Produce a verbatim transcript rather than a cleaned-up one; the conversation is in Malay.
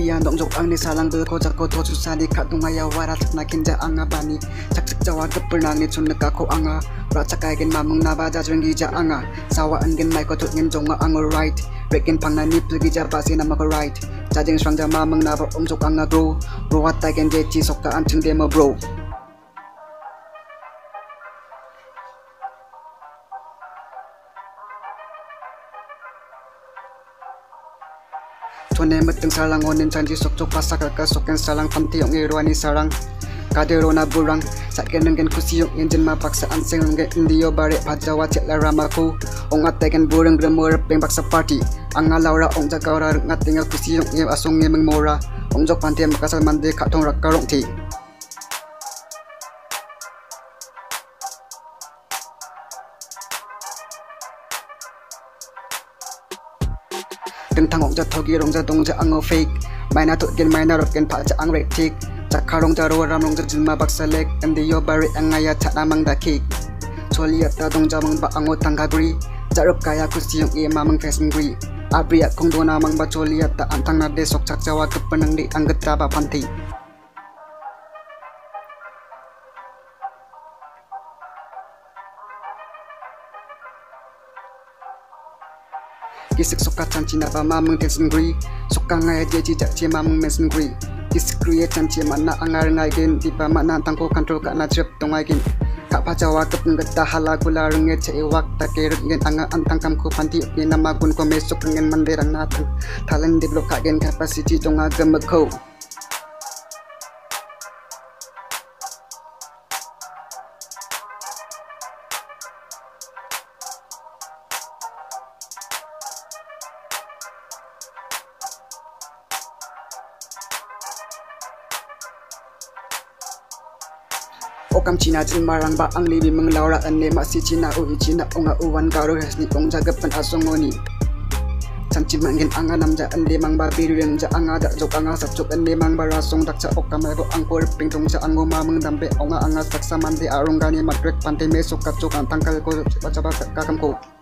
Iya dong jok ang ni salang bil ko jako to susah di kat dungaya warat na kinja anga bani cak cak jawa kepernang ni chun ka ko anga racak kai gen mamung na baja jenggi ja anga sawa angin mai ko tut ngin jonga anga right rekin pang na ni plgi ja pasi na ma ko right jajeng swang ja mamung na ba om jok anga grow ruat ta gen je chi sokka anchung de ma bro Tone meteng salang onin janji sok cok pasak ka soken salang panti yong irwani sarang kadero na burang saken ngen kusiyong engine ma paksa anseng nge indio bare pajawa cek laramaku ong ateken burang gremor peng paksa party anga laura ong jagaura ngatinga kusiyong ye asong nge mengmora ong jok panti makasal mande katong rakarong ti tentang ong jatuh girong jadong ja ango fake maina tut gen maina rot gen pa ja ang rektik cakarong jaro ram rong jilma baksa lek andi yo bare angaya cha namang da cake choliat ta dong jamang ba ango tanggagri jarop kaya kusiyong e mamang fesingri abriat kong do namang ba choliat ta antang na desok cak jawa kepenang di angget ba panti Kisik suka canci na ba mamang tesengri suka ngaya jeji jak cie mamang mesengri diskriye canci mana angar ngaigin di ba mana tangko kontrol ka na trip tong ngaigin kak pajawa kep ngeta hala gula renge ce wak ta kerut ngen anga antang kam ko panti ni nama gun ko mesuk ngen manderang natang talent develop ka gen capacity tong agam ko Okam Cina jin marang ba ang libi menglaura ane masih Cina ui Cina onga uwan karo hasni ong jagapan asongoni Cancin mangin anga namja ane mang ba biruyan ja anga dak jok anga sap jok ane mang ba rasong dak ca okam ego angkor ping jong ja ango mameng dampe onga anga saksa mante arong gani matrek pantai mesok kacok antang kal ko baca kakam ko